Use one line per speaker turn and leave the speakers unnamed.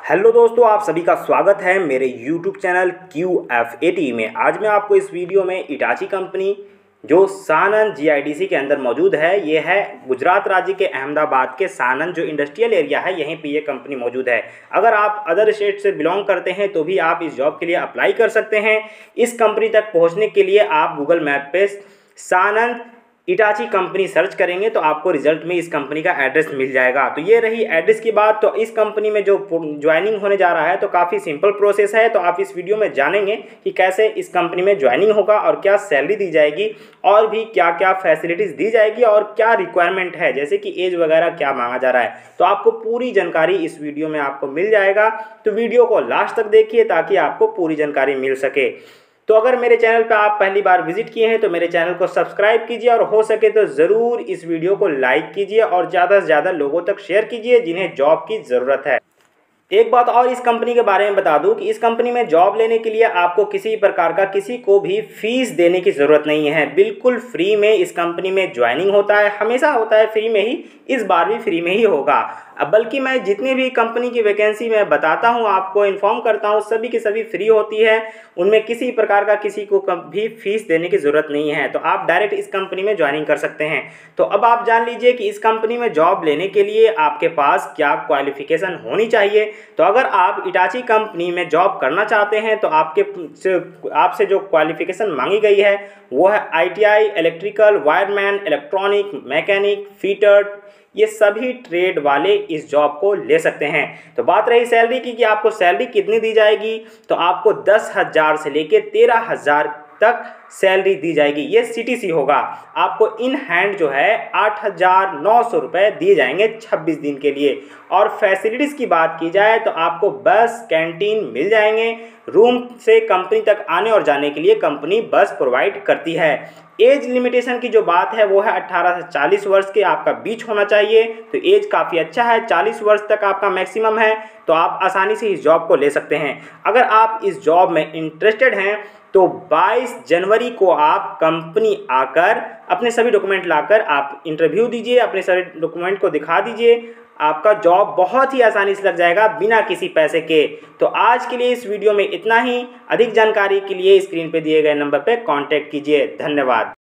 Hello दोस्तों, आप सभी का स्वागत है मेरे YouTube चैनल QF80 में। आज मैं आपको इस वीडियो में इटाची कंपनी जो सानंद GIDC के अंदर मौजूद है, ये है गुजरात राज्य के अहमदाबाद के सानंद जो इंडस्ट्रियल एरिया है, यहीं पे ये कंपनी मौजूद है। अगर आप अदर स्टेट से बिलोंग करते हैं तो भी आप इस जॉब के लिए अप्लाई कर सकते हैं। इस कंपनी तक पहुँचने के लिए आप गूगल मैप पे सानंद इटाची कंपनी सर्च करेंगे तो आपको रिजल्ट में इस कंपनी का एड्रेस मिल जाएगा। तो ये रही एड्रेस की बात। तो इस कंपनी में जो ज्वाइनिंग होने जा रहा है तो काफ़ी सिंपल प्रोसेस है। तो आप इस वीडियो में जानेंगे कि कैसे इस कंपनी में ज्वाइनिंग होगा और क्या सैलरी दी जाएगी और भी क्या क्या फैसिलिटीज़ दी जाएगी और क्या रिक्वायरमेंट है, जैसे कि एज वगैरह क्या मांगा जा रहा है। तो आपको पूरी जानकारी इस वीडियो में आपको मिल जाएगा। तो वीडियो को लास्ट तक देखिए ताकि आपको पूरी जानकारी मिल सके। तो अगर मेरे चैनल पर आप पहली बार विजिट किए हैं तो मेरे चैनल को सब्सक्राइब कीजिए और हो सके तो ज़रूर इस वीडियो को लाइक कीजिए और ज़्यादा से ज़्यादा लोगों तक शेयर कीजिए जिन्हें जॉब की ज़रूरत है। एक बात और इस कंपनी के बारे में बता दूं कि इस कंपनी में जॉब लेने के लिए आपको किसी प्रकार का किसी को भी फीस देने की ज़रूरत नहीं है। बिल्कुल फ्री में इस कंपनी में ज्वाइनिंग होता है, हमेशा होता है फ्री में ही, इस बार भी फ्री में ही होगा। अब बल्कि मैं जितनी भी कंपनी की वैकेंसी मैं बताता हूं, आपको इन्फॉर्म करता हूं, सभी की सभी फ्री होती है। उनमें किसी प्रकार का किसी को भी फीस देने की ज़रूरत नहीं है। तो आप डायरेक्ट इस कंपनी में ज्वाइनिंग कर सकते हैं। तो अब आप जान लीजिए कि इस कंपनी में जॉब लेने के लिए आपके पास क्या क्वालिफिकेशन होनी चाहिए। तो अगर आप इटाची कंपनी में जॉब करना चाहते हैं तो आपसे जो क्वालिफिकेशन मांगी गई है वो है ITI, electrical, wireman, electronic, mechanic, fitter, ये सभी ट्रेड वाले इस जॉब को ले सकते हैं। तो बात रही सैलरी की कि आपको सैलरी कितनी दी जाएगी, तो आपको 10,000 से लेके 13,000 तक सैलरी दी जाएगी। ये CTC होगा। आपको इन हैंड जो है 8,900 रुपये दिए जाएंगे 26 दिन के लिए। और फैसिलिटीज़ की बात की जाए तो आपको बस, कैंटीन मिल जाएंगे। रूम से कंपनी तक आने और जाने के लिए कंपनी बस प्रोवाइड करती है। एज लिमिटेशन की जो बात है वो है 18 से 40 वर्ष के आपका बीच होना चाहिए। तो एज काफ़ी अच्छा है, 40 वर्ष तक आपका मैक्सिमम है। तो आप आसानी से इस जॉब को ले सकते हैं। अगर आप इस जॉब में इंटरेस्टेड हैं तो 22 जनवरी को आप कंपनी आकर अपने सभी डॉक्यूमेंट लाकर आप इंटरव्यू दीजिए, अपने सभी डॉक्यूमेंट को दिखा दीजिए। आपका जॉब बहुत ही आसानी से लग जाएगा बिना किसी पैसे के। तो आज के लिए इस वीडियो में इतना ही। अधिक जानकारी के लिए स्क्रीन पे दिए गए नंबर पे कांटेक्ट कीजिए। धन्यवाद।